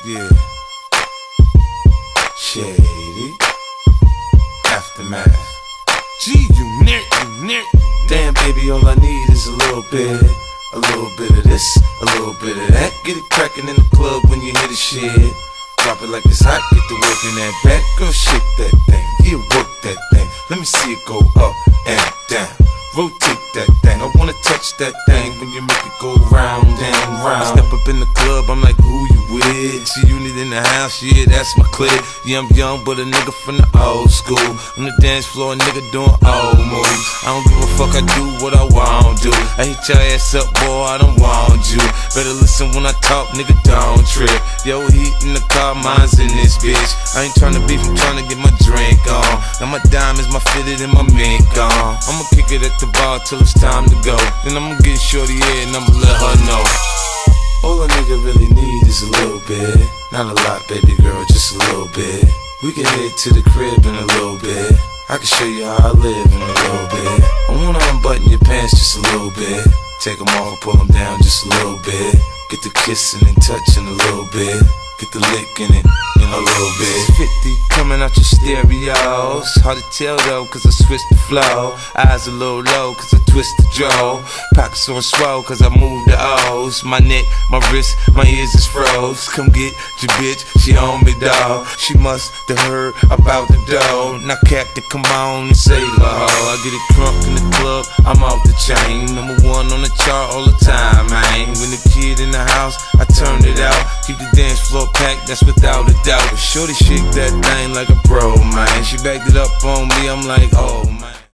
Yeah. Shady. Aftermath. Gee, you near. Damn, baby, all I need is a little bit of this, a little bit of that. Get it crackin' in the club when you hear the shit. Drop it like it's hot, get to work in that back. Girl, shake that thing, yeah, work that thing. Let me see it go up and down. Rotate that thing, I wanna touch that thing when you make it go round and round. I step up in the club, I'm like, who you with? G-Unit in the house, yeah, that's my clique. Yeah, I'm young, but a nigga from the old school. On the dance floor, a nigga doing old moves. I don't give a fuck, I do what I want to. I hit your ass up, boy, I don't want you. Better listen when I talk, nigga, don't trip. Yo, heat in the car, mine's in this bitch. I ain't tryna beef, I'm tryna get my drink on. Now my diamonds, my fitted, and my mink on. I'ma kick it at the bar till it's time to go. Then I'ma get shorty here and I'ma let her know. All a nigga really need is a little bit. Not a lot, baby girl, just a little bit. We can head to the crib in a little bit. I can show you how I live in a little bit. I wanna unbutton your pants just a little bit. Take them off, pull them down just a little bit. Get the kissing and touching a little bit. Get the licking it in a little bit. 50 coming out your stereos. Hard to tell though, cause I switched the flow. Eyes a little low, cause I twist the jaw. Pockets on swole, cause I move the O's. My neck, my wrist, my ears is froze. Come get your bitch, she on me, dawg. She must have heard about the dough. Now Captain, come on and save her hoe. I get it drunk in the club, I'm off the chain. #1 on the chart all the time, man. When the kid in the house, I turn it out. Keep the dance floor packed, that's without a doubt. But shorty shake that thing like a pro, man. She backed it up on me, I'm like, oh man.